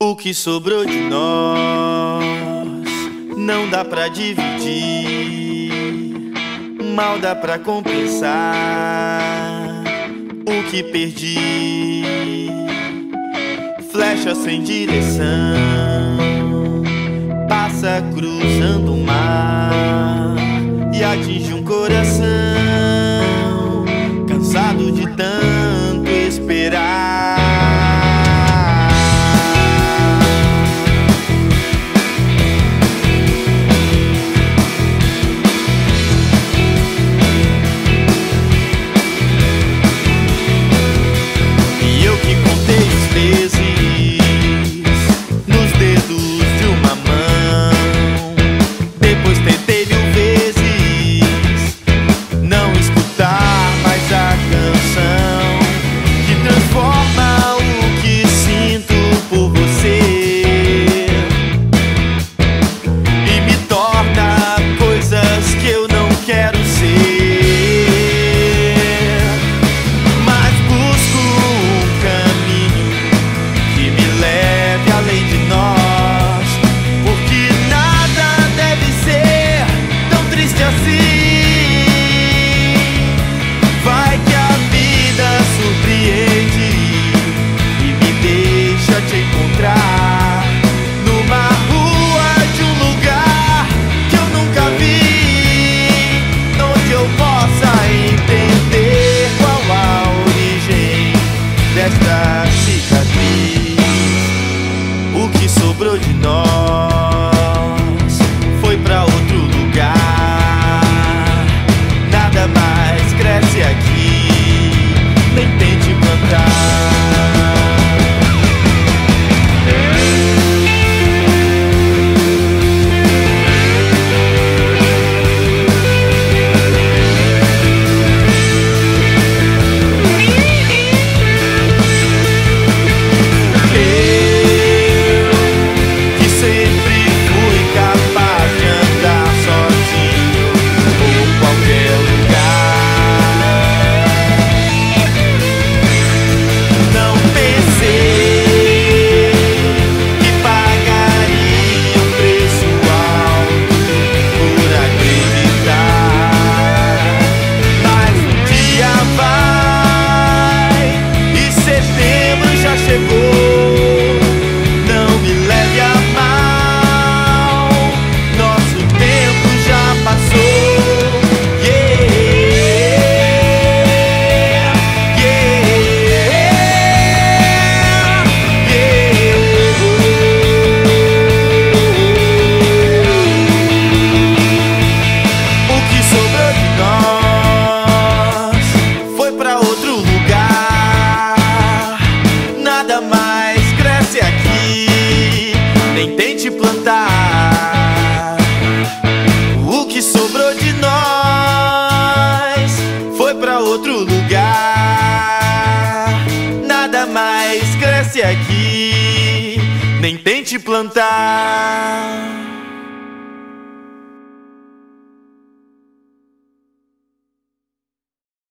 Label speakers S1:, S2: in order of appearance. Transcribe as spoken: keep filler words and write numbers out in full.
S1: O que sobrou de nós não dá pra dividir, mal dá pra compensar o que perdi. Flecha sem direção passa cruzando o mar e atinge um coração cansado de tanto esperar. O que sobrou de nós foi pra outro lugar. Nada mais cresce aqui, nem tente plantar. Nem tente plantar. O que sobrou de nós foi pra outro lugar. Nada mais cresce aqui, nem tente plantar.